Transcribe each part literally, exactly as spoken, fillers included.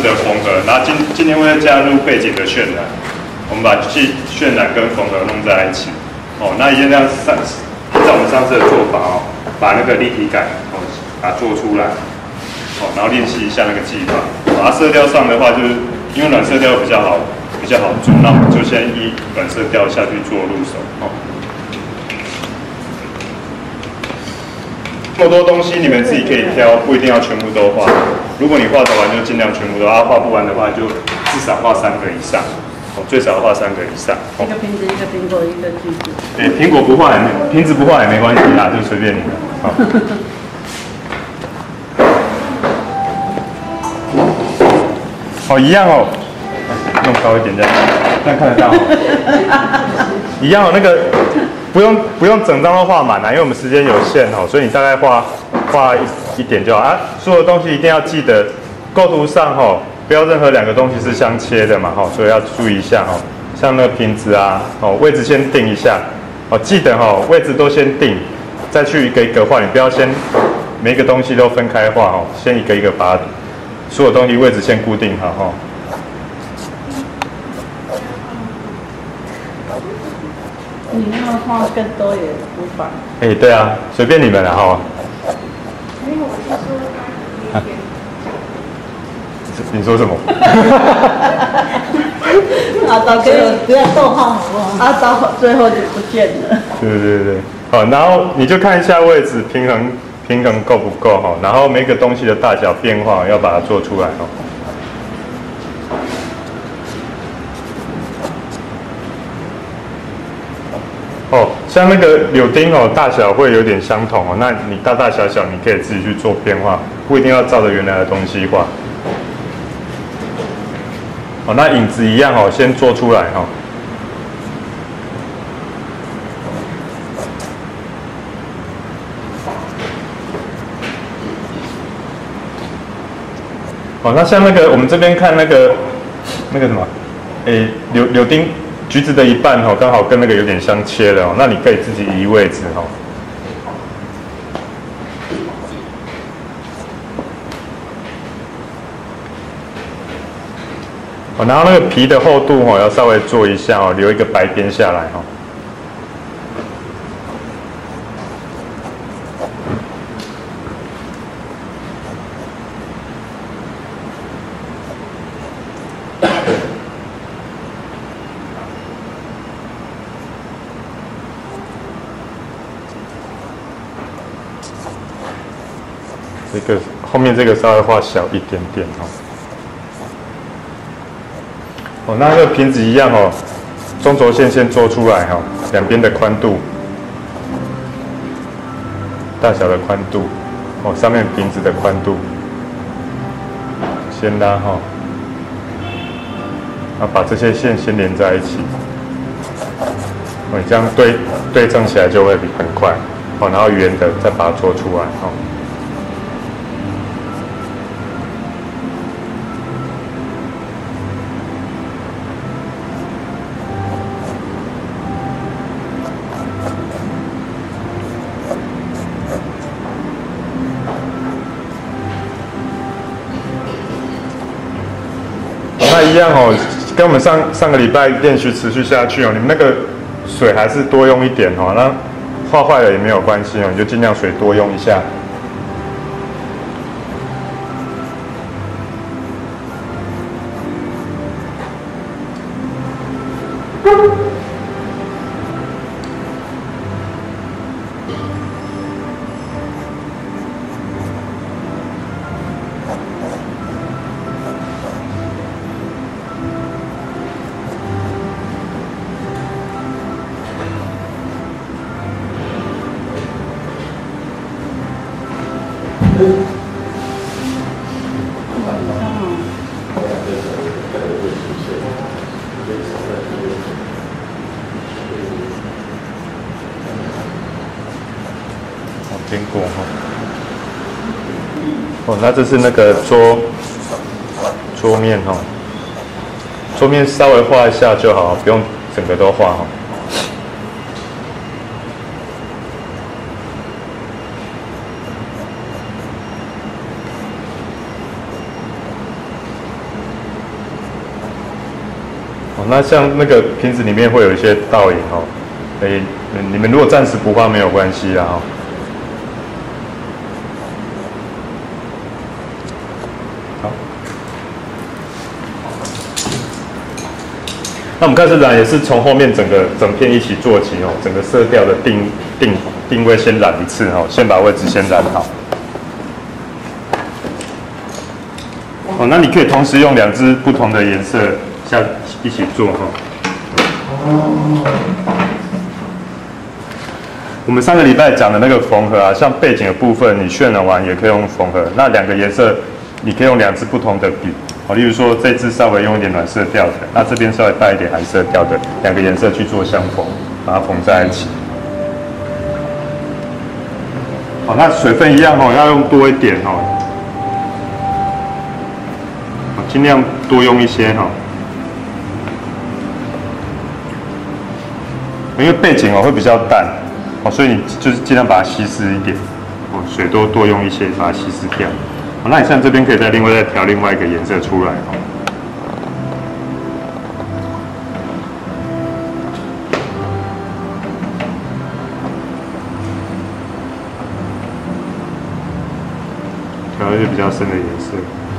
的缝合，然后今今天会加入背景的渲染，我们把渲渲染跟缝合弄在一起。哦，那一样上，按照我们上次的做法哦，把那个立体感哦把它做出来。哦，然后练习一下那个技法。啊，色调上的话，就是因为软色调比较好，比较好做，那我们就先依软色调下去做入手。哦。这么多东西你们自己可以挑，不一定要全部都画。如果你画得完，就尽量全部都画；画不完的话，就至少画三个以上。哦，最少画三个以上。 一个瓶子，一个苹果，一个橘子。 哎，苹果不画也没，瓶子不画也没关系啦，就随便你们。好。哦，一样哦，弄高一点这样，这样看得到哦。一样哦，那个。不用不用整张都画满啦，因为我们时间有限哦，所以你大概画画一, 一点就好啊。所有东西一定要记得，构图上哦，不要任何两个东西是相切的嘛，所以要注意一下哦。像那个瓶子啊，哦位置先定一下，哦记得哦位置都先定，再去一个一个画，你不要先每一个东西都分开画哦，先一个一个把所有东西位置先固定好哦。 你要画更多也无妨。 哎、欸，对啊，随便你们了哈。 没有，我是说他你说什么？ 阿糟，可以不要逗号好不好？阿糟最后就不见了。 对对对，好，然后你就看一下位置平衡平衡够不够哈，然后每个东西的大小变化要把它做出来哦。哦，像那个柳丁哦，大小会有点相同哦。那你大大小小，你可以自己去做变化，不一定要照着原来的东西画。哦，那影子一样哦，先做出来哦。哦，那像那个我们这边看那个那个什么，诶，柳柳丁。橘子的一半哦，刚好跟那个有点相切了哦，那你可以自己移位置哦。哦，然后那个皮的厚度哦，要稍微做一下哦，留一个白边下来哦。这个后面这个稍微画小一点点哦。哦，那个瓶子一样哦，中轴线先做出来哦，两边的宽度、大小的宽度，哦，上面瓶子的宽度，先拉哈，啊，把这些线先连在一起，哦，你这样对对正起来就会很快，哦，然后圆的再把它做出来哦。那一样哦，跟我们上上个礼拜练习持续下去哦，你们那个水还是多用一点哦，那画坏了也没有关系哦，你就尽量水多用一下。苹果哈，哦，那这是那个桌桌面哈，桌面稍微画一下就好，不用整个都画哈。 哦，那像那个瓶子里面会有一些倒影哦，诶，你们如果暂时不画没有关系啦哦。好，那我们开始染也是从后面整个整片一起做起哦，整个色调的定定定位先染一次哦，先把位置先染好。哦，那你可以同时用两支不同的颜色下一起做哈。我们上个礼拜讲的那个缝合啊，像背景的部分，你渲染完也可以用缝合。那两个颜色，你可以用两支不同的笔，哦，例如说这支稍微用一点暖色调的，那这边稍微带一点寒色调的，两个颜色去做相缝，把它缝在一起。好，那水分一样哦，要用多一点哦，尽量多用一些哈。因为背景哦会比较淡，哦，所以你就是尽量把它稀释一点，哦，水多多用一些，把它稀释掉。好，那你像这边可以再另外再调另外一个颜色出来哦。调一些比较深的颜色。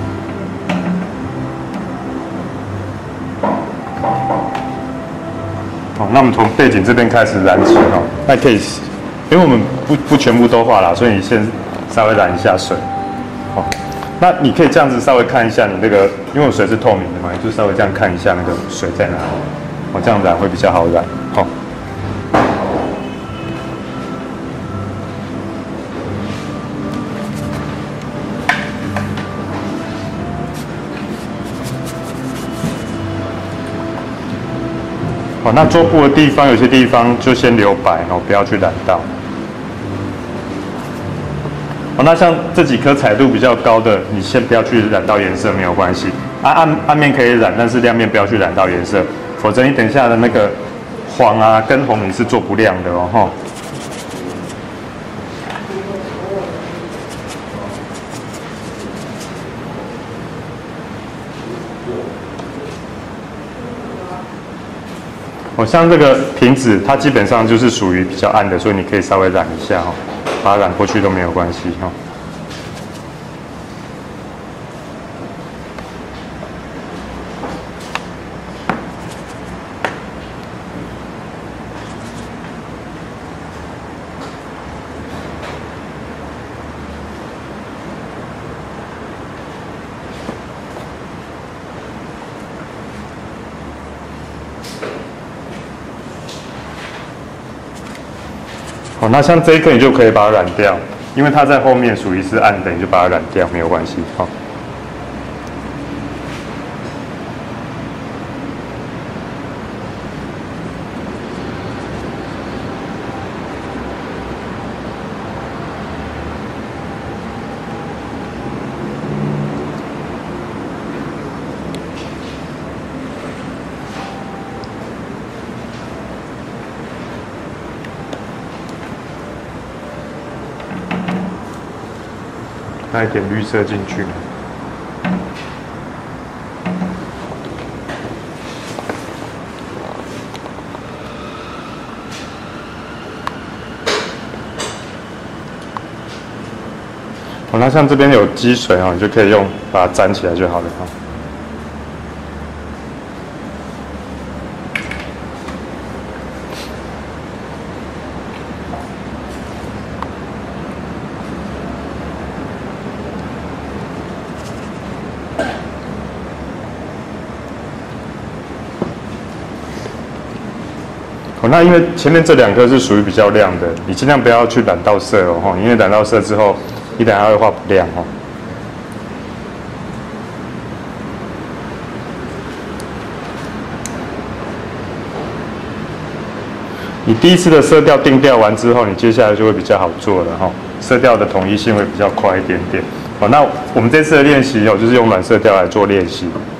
好，那我们从背景这边开始染起哦。那可以，因为我们不不全部都画啦，所以你先稍微染一下水。好，那你可以这样子稍微看一下你那个，因为我水是透明的嘛，你就稍微这样看一下那个水在哪里。哦，这样染会比较好染。好。好，那桌布的地方，有些地方就先留白哦，不要去染到。好，那像这几颗彩度比较高的，你先不要去染到颜色，没有关系。啊，暗暗面可以染，但是亮面不要去染到颜色，否则你等一下的那个黄啊跟红你是做不亮的哦，吼。哦，像这个瓶子，它基本上就是属于比较暗的，所以你可以稍微染一下哈，把它染过去都没有关系哈。好，那像这一颗你就可以把它染掉，因为它在后面属于是暗的，你就把它染掉，没有关系。好。带一点绿色进去。好，那像这边有积水哦，你就可以用把它粘起来就好了哈。哦，那因为前面这两颗是属于比较亮的，你尽量不要去染到色哦，哈，因为染到色之后，你等下会画不亮哦。你第一次的色调定调完之后，你接下来就会比较好做了哈，色调的统一性会比较快一点点。好，那我们这次的练习哦，就是用暖色调来做练习。